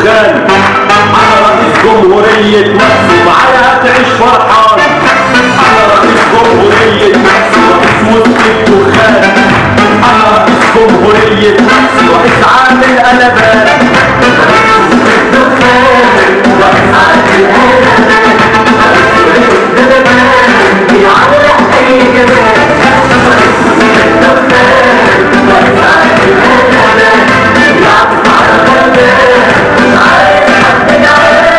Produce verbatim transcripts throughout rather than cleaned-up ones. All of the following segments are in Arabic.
الدخان. انا رئيس جمهورية مصر ومعايا هتعيش فرحان. انا رئيس جمهورية مصر رئيس وسط الدخان. انا رئيس جمهورية مصر رئيس عامل قلبان. رئيس عامل قلبان بيعلق اي جبال. رئيس الدخان رئيس عامل قلبان بيعطف على غلبان مش عايز حد جعان.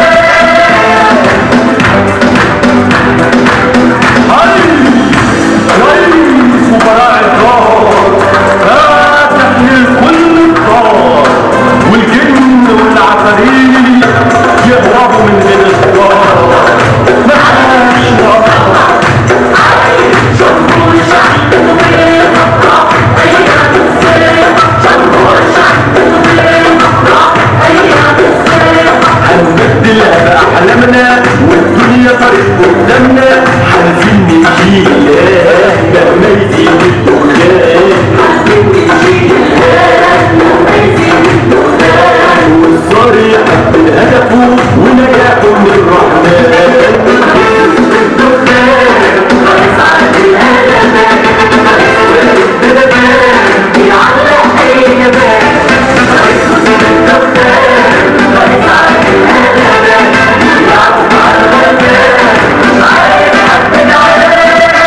رئيس وبراء الدار فاتح للكل الدار، والجن والعفاريت يهربوا من غير اختيار. معاش نار عايز جمهور شعب ويفرح ايام الصيف. جمهور شعب ويفرح ايام الصيف. هنبدلها باحلامنا والدنيا طريق قدامنا. عايزين نشيل لما يزيد الدخان. عايزين نشيل لما يزيد الدخان. والصار يحقق هدفه ونجاحه من الرحمن. الدخان رئيس عامل قلبان. رئيس الدخان بيعلق اي جبال. رئيس الدخان رئيس عامل قلبان بيعطف على الغلبان مش عايز حد جعان.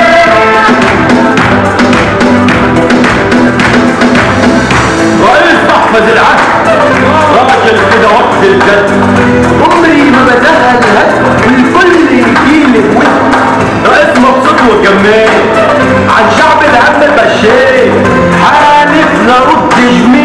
رئيس محفظ العدل راجل كده وقت الجد. عمري ما بزهق الهد والكل يجيلي بوجه. رئيس مبسوط وجمال عن شعب الهم بشاي. حالف لا رد جميل